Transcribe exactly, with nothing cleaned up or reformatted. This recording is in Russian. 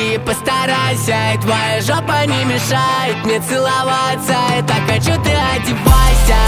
ты постарайся, и твоя жопа не мешает мне целоваться. Я так хочу, ты одевайся.